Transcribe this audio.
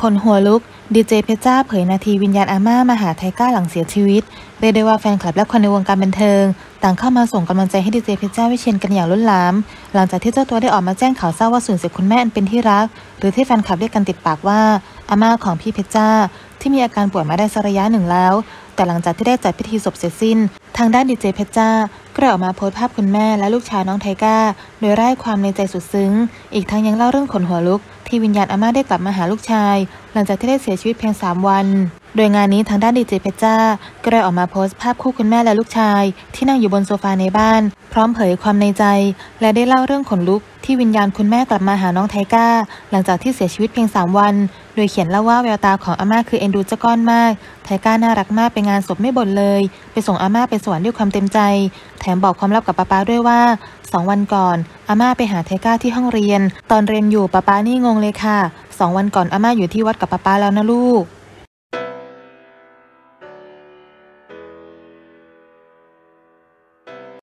คนหัวลุกดีเจเพชรจ้าเผยนาทีวิญญาณอาม่ามาหาไทก้าหลังเสียชีวิตเรียกได้ว่าแฟนคลับและคนในวงการบันเทิงต่างเข้ามาส่งกำลังใจให้ดีเจเพชรจ้าวิเชียรกันอย่างล้นหลามหลังจากที่เจ้าตัวได้ออกมาแจ้งข่าวเศร้าว่าสูญเสียคุณแม่อันเป็นที่รักหรือที่แฟนคลับเรียกกันติดปากว่าอาม่าของพี่เพชรจ้าที่มีอาการป่วยมาได้สักระยะหนึ่งแล้วแต่หลังจากที่ได้จัดพิธีศพเสร็จสิ้นทางด้านดีเจเพชรจ้าก็ได้ออกมาโพสต์ภาพคุณแม่และลูกชายน้องไทก้าโดยร่ายความในใจสุดซึ้งอีกทั้งยังเล่าเรื่องขนหัวลุกที่วิญญาณอาม่าได้กลับมาหาลูกชายหลังจากที่ได้เสียชีวิตเพียง3 วันโดยงานนี้ทางด้านดีเจเพชรจ้าก็ได้ออกมาโพสต์ภาพคู่คุณแม่และลูกชายที่นั่งอยู่บนโซฟาในบ้านพร้อมเผยความในใจและได้เล่าเรื่องขนลุกที่วิญญาณคุณแม่กลับมาหาน้องไทก้าหลังจากที่เสียชีวิตเพียง3 วันโดยเขียนเล่าว่าแววตาของอาม่าคือเอ็นดูเจ้าก้อนมากไทก้าน่ารักมากไปงานศพไม่บ่นเลยไปส่งอาม่าไปสวรรค์ด้วยความเต็มใจแถมบอกความลับกับป๊าด้วยว่า2 วันก่อนอาม่าไปหาไทก้าที่ห้องเรียนตอนเรียนอยู่ป๊านี่งงเลยค่ะ2 วันก่อนอาม่าอยู่ที่วัดกับป๊าแล้วนะลูก